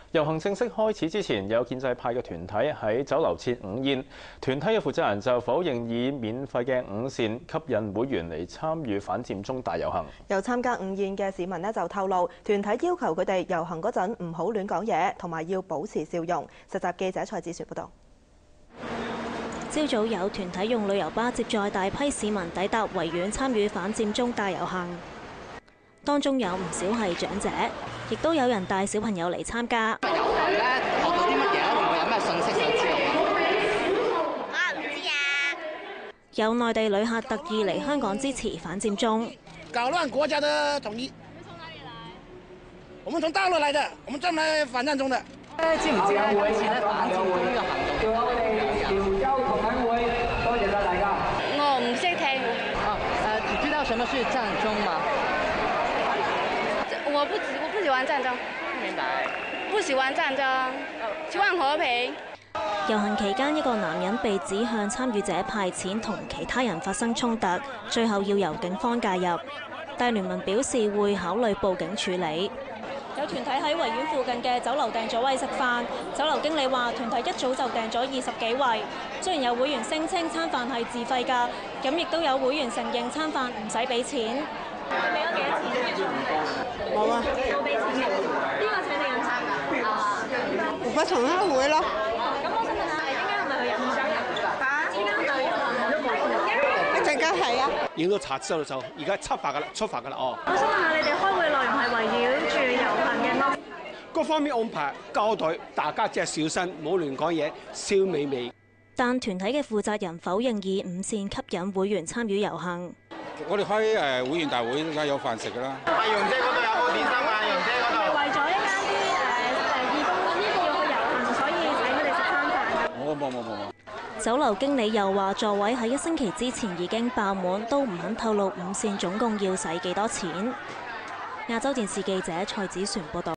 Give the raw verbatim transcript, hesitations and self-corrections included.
遊行正式開始之前，有建制派嘅團體喺酒樓設午宴，團體嘅負責人就否認以免費嘅午膳吸引會員嚟參與反佔中大遊行。 有參加午宴嘅市民呢就透露，團體要求佢哋遊行嗰陣唔好亂講嘢，同埋要保持笑容。實習記者蔡子璇報導。 朝早有團體用旅遊巴接載大批市民抵達維園參與反佔中大遊行，當中有唔少係長者，亦都有人帶小朋友嚟參加。 遊行咧學到啲乜嘢咧？會唔會有咩信息想知道？ 我唔知啊。有內地旅客特意嚟香港支持反佔中。 搞亂國家的統一。我們從大陸來的，我們專門來反佔中的。 誒，知唔知咧？今次咧反佔中呢個行動， 多謝晒大家。 我唔識聽。 啊，誒，你知道什麼是佔中嗎？ 我不我不喜歡戰爭。 明白。 不喜歡戰爭，希望和平。 遊行期間，一個男人被指向參與者派錢，同其他人發生衝突，最後要由警方介入。大聯盟表示會考慮報警處理。有團體喺維園附近嘅酒樓訂咗位食飯，酒樓經理話團體一早就訂咗二十幾位。雖然有會員聲稱餐飯係自費㗎，咁亦都有會員承認餐飯唔使俾錢。你俾咗幾多錢？ 冇啊。 冇俾錢嘅。邊個請你飲餐㗎？啊， 不同鄉會咯。 咁我想問下，依家係咪去飲啊？依家係咪去飲？ 一陣間係啊。 影到查之後就而家出發㗎啦，出發㗎啦哦。 我想問下，你哋開會內容係圍繞住遊行嘅嗎？ 各方面安排交代，大家即係小心，唔好亂講嘢，笑美美。 但團體嘅負責人否認以午膳吸引會員參與遊行。 我哋開誒會員大會梗係有飯食㗎啦。 阿楊姐嗰度有冇點心啊？楊姐嗰度。 為咗一間啲誒誒義工呢個要去遊行，所以請佢哋食餐飯。 我冇冇冇冇。 酒樓經理又話座位喺一星期之前已經爆滿，都唔肯透露午膳總共要使幾多錢。亞洲電視記者蔡子璇報導。